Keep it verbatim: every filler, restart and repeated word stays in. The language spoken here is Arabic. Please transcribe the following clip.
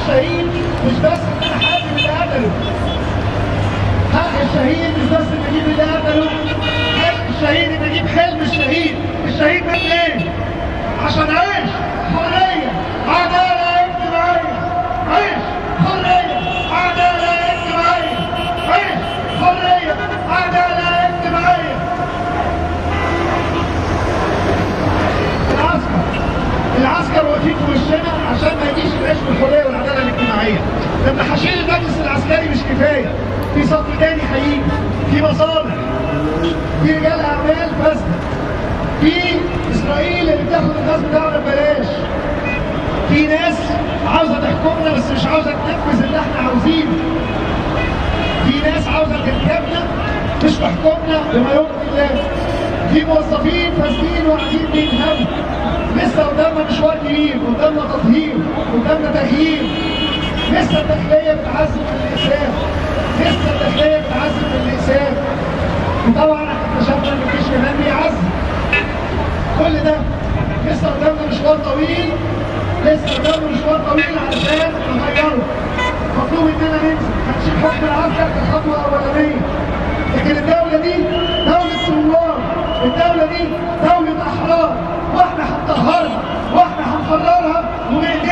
الشهيد مش بس ان انا حاكم اللي قتله. حق الشهيد مش بس ان اجيب اللي قتله، حق الشهيد ان اجيب حلم الشهيد. الشهيد مات ليه؟ عشان عيش حريه عداله اجتماعيه. عيش حريه عداله اجتماعيه. عيش حريه عداله اجتماعيه. العسكر العسكر واقفين في وشنا عشان ما يجيش العيش والحريه والعداله الاجتماعيه. لما حشيل المجلس العسكري مش كفايه، في صف تاني هيجي، في مصالح، في رجال اعمال فاسده، في اسرائيل اللي بتاخد الغاز بتاعنا ببلاش، في ناس عاوزه تحكمنا بس مش عاوزه تنفذ اللي احنا عاوزينه، في ناس عاوزه تركبنا مش تحكمنا بما يرضي الله، في موظفين فاسدين وقاعدين بينهبوا. لسه قدامنا مشوار كبير، قدامنا تطهير، قدامنا تغيير. لسه الداخليه بتعذب الانسان، لسه الداخليه بتعذب الانسان. وطبعا احنا اكتشفنا ان الجيش كمان بيعذب. كل ده لسه قدامنا مشوار طويل، لسه قدامنا مشوار طويل علشان نغيره. مطلوب اننا ننزل، هنشيل حكم العسكر كخطوه اولانيه. لكن الدوله دي دوله ثوار، الدوله دي دوله احرار، واحنا هنطهرها واحنا هنحررها.